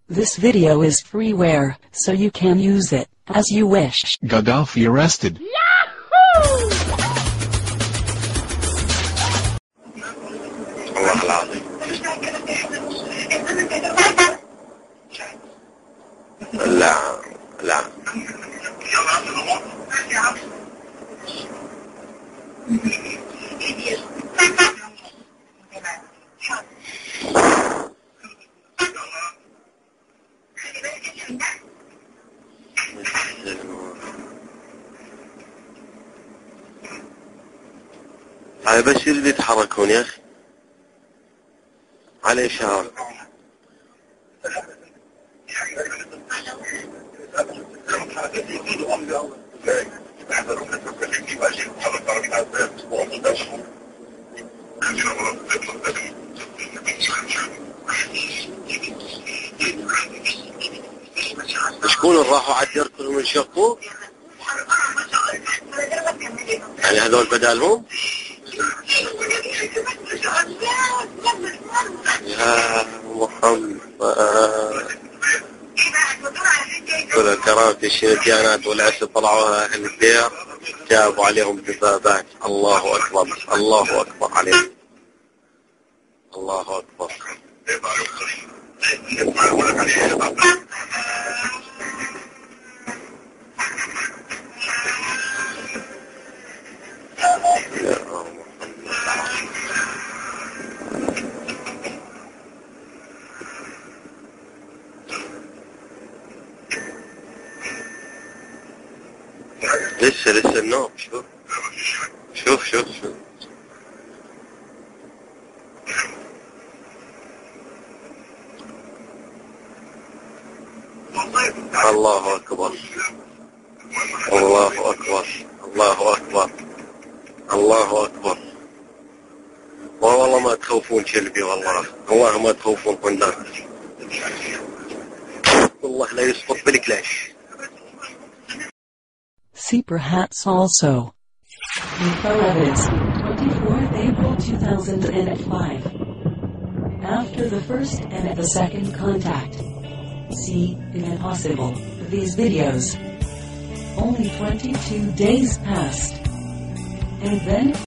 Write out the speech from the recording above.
This video is freeware, so you can use it as you wish. Gaddafi arrested. والله العظيم لا لا هاي بس اللي يتحركون يا اخي على إشارة. شكون راحوا على الدير كلهم انشقوا؟ يعني هذول بدالهم؟ يا محمد كل الكرامة الشيطانات والعسل طلعوا أهل الدير جابوا عليهم دبابات. الله أكبر الله أكبر عليهم الله أكبر. لسه النوم. شوف الله أكبر الله أكبر الله أكبر الله أكبر. والله ما تخوفون كلبي والله ما تخوفون هناك والله لا يسقط بالكلاش. See perhaps also. Info evidence, 24th April 2005. After the first and the second contact. See, impossible, these videos. Only 22 days passed. And then